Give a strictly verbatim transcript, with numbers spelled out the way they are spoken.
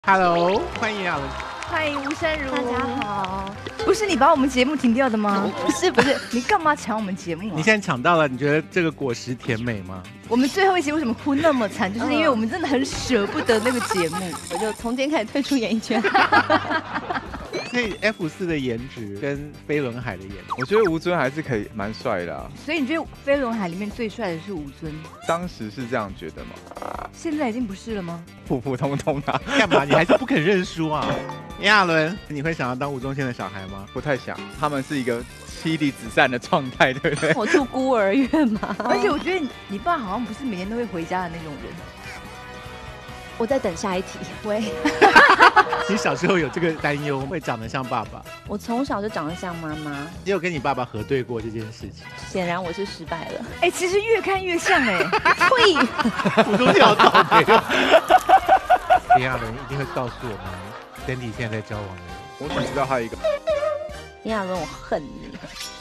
Hello， 欢迎啊！ 欢迎吴珊如， 大家好。 不是你把我们节目停掉的吗？不是不是，你干嘛抢我们节目啊？ 你现在抢到了，你觉得这个果实甜美吗？ 我们最后一集为什么哭那么惨？就是因为我们真的很舍不得那个节目， 我就从今天开始退出演艺圈。 所以 F 四的颜值跟飞轮海的颜值， 我觉得吴尊还是可以蛮帅的啊。 所以你觉得飞轮海里面最帅的是吴尊？ 当时是这样觉得吗？ 现在已经不是了吗？ 普普通通啊。 干嘛？你还是不肯认输啊？炎亚纶，你会想要当吴宗宪的小孩吗？ 不太想，他们是一个妻离子散的状态，对不对？ 我住孤儿院嘛。 而且我觉得 你, 你爸好像不是每天都会回家的那种人。 我在等下一题。喂， 你小时候有这个担忧，会长得像爸爸？ 我从小就长得像妈妈。 你有跟你爸爸核对过这件事情？ 显然我是失败了。 哎、欸，其实越看越像哎、欸。呸！ 吴宗宪好倒霉。炎亚纶一定会告诉我们 ，Sandy 现在在交往的人。 我只知道他一个。 炎亚纶，我恨你。